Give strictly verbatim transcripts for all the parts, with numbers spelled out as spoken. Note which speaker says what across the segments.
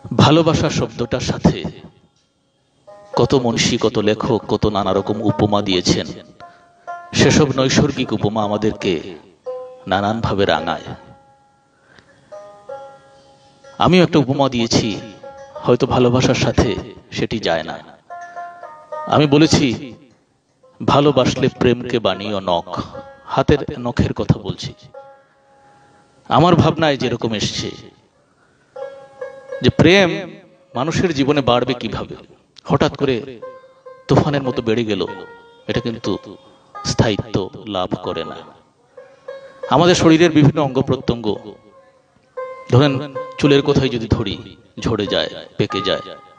Speaker 1: ভালোবাসা শব্দটার সাথে কত মনীষী, কত লেখক, কত নানা রকম উপমা দিয়েছেন। সেসব নৈসর্গিক উপমা আমাদেরকে নানানভাবে রাঙায়। আমিও একটা উপমা দিয়েছি, হয়তো ভালোবাসার সাথে সেটি যায় না। আমি বলেছি, ভালোবাসলে প্রেমকে বানিও নখ। হাতের নখের কথা বলছি। আমার ভাবনায় যেরকম এসছে যে প্রেম মানুষের জীবনে বাড়বে কিভাবে, হঠাৎ করে তুফানের মতো বেড়ে গেল, এটা কিন্তু স্থায়িত্ব লাভ করে না। আমাদের শরীরের বিভিন্ন অঙ্গ প্রত্যঙ্গ, ধরেন চুলের কথাই যদি ধরি, ঝরে যায়, পেকে যায়,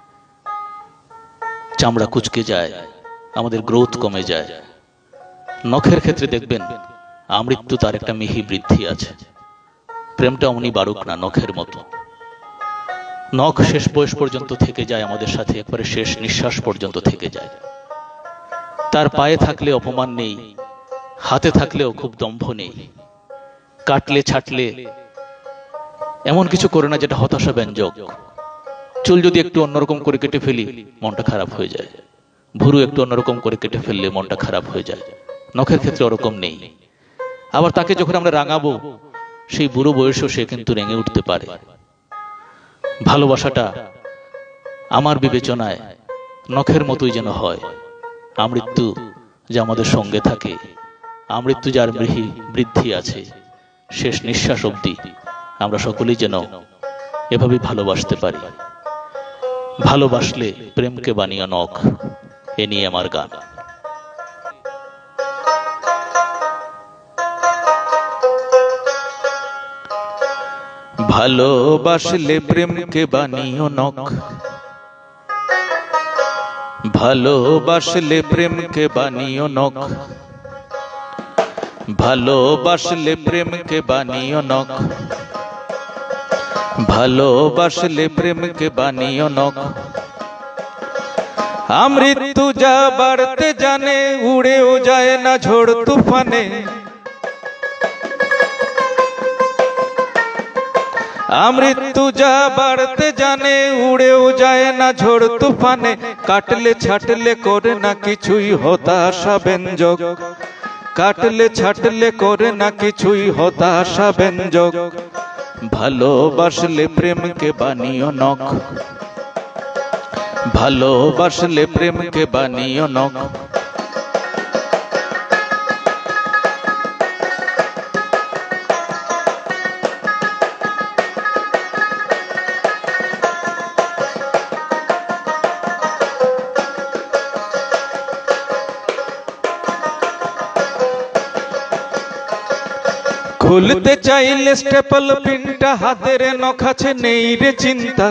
Speaker 1: চামড়া কুচকে যায়, আমাদের গ্রোথ কমে যায়। নখের ক্ষেত্রে দেখবেন আমৃত্যু তার একটা মিহি বৃদ্ধি আছে। প্রেমটা অমনি বাড়ুক না, নখের মতো। নখ শেষ বয়স পর্যন্ত থেকে যায় আমাদের সাথে, একবারে শেষ নিঃশ্বাস পর্যন্ত থেকে যায়। তার পায়ে থাকলে অপমান নেই, হাতে থাকলেও খুব দম্ভ নেই। কাটলে ছাটলে এমন কিছু করে না যেটা হতাশা ব্যঞ্জক। চুল যদি একটু অন্যরকম করে কেটে ফেলি, মনটা খারাপ হয়ে যায়। ভুরু একটু অন্যরকম করে কেটে ফেললে মনটা খারাপ হয়ে যায়। নখের ক্ষেত্রে ওরকম নেই। আবার তাকে যখন আমরা রাঙাবো, সেই বুড়ো বয়সেও সে কিন্তু রেঙে উঠতে পারে। ভালোবাসাটা আমার বিবেচনায় নখের মতোই যেন হয়। আমৃত্যু যে আমাদের সঙ্গে থাকে, আমৃত্যু যার মৃহি বৃদ্ধি আছে, শেষ নিঃশ্বাস অবধি আমরা সকলেই যেন এভাবে ভালোবাসতে পারি। ভালোবাসলে প্রেমকে বানিয়ে নখ, এ নিয়ে আমার গান। ভালোবাসলে প্রেমকে বানিও নখ, ভালোবাসলে প্রেমকে বানিও নখ, ভালোবাসলে প্রেমকে বানিও নখ, ভালোবাসলে প্রেমকে বানিও নখ। আমৃত্যু যা বাড়তে জানে, উড়েও যায় না ঝড় তুফানে। আমৃত্যু যা বাড়তে জানে, উড়েও যায় না ঝড় তুফানে। কাটলে ছাটলে করে না কিছুই হতাশা ব্যঞ্জক, কাটলে ছাটলে করে না কিছুই হতাশা ব্যঞ্জক। ভালোবাসলে প্রেমকে বানিও নখ, ভালোবাসলে প্রেমকে বানিও নখ। খুলতে চাইলে স্টেপল পিনটা হাতের নখ আছে, নেই রে চিন্তা।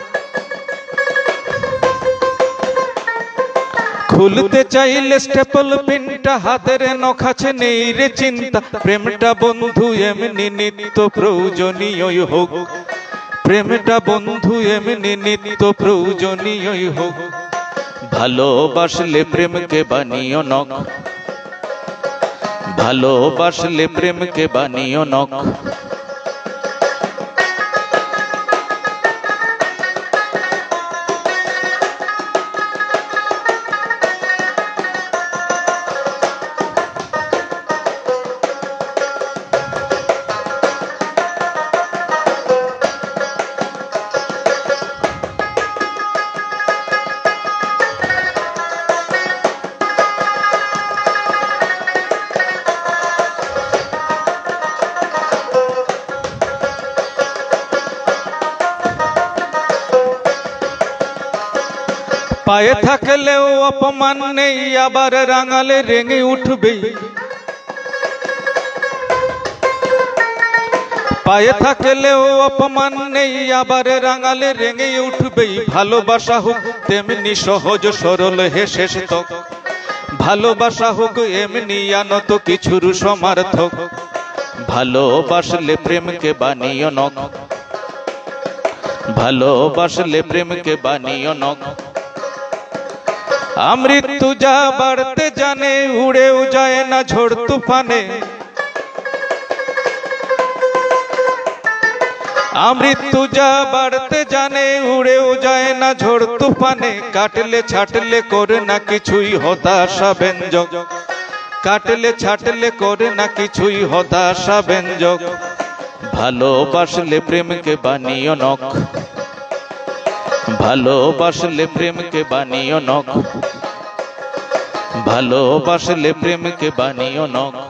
Speaker 1: খুলতে চাইলে স্টেপল পিনটা হাতের নখ আছে, নেই রে চিন্তা। প্রেমটা বন্ধু এমনি নিত্য প্রয়োজনীয় হোক, প্রেমটা বন্ধু এমনি নিত্য প্রয়োজনীয় হোক। ভালোবাসলে প্রেমকে বানিও নখ, ভালোবাসলে প্রেমকে বানিও নখ। পায়ে থাকলেও অপমান নেই, আবার রাঙালে রেঙে উঠবে। পায়ে থাকলেও অপমান নেই, আবার রাঙালে রেঙে উঠবে। ভালোবাসা হোক তেমনি সহজ সরল হেসে তক, ভালোবাসা হোক এমনি আনত কিছুর সমার্থক। ভালোবাসলে প্রেমকে বানিও নখ, ভালোবাসলে প্রেমকে বানিও নখ। আমৃত্যু যা বাড়তে জানে, উড়েও যায় না ঝড় তুফানে।
Speaker 2: আমৃত্যু যা বাড়তে জানে, উড়েও যায় না ঝড় তুফানে, কাটলে ছাটলে করে না কিছুই হতাশা ব্যঞ্জক, কাটলে ছাটলে করে না কিছুই হতাশা ব্যঞ্জক। ভালোবাসলে প্রেমকে বানিও নখ, ভালোবাসলে প্রেমকে বানিও নখ, ভালোবাসলে প্রেমকে বানিও নখ।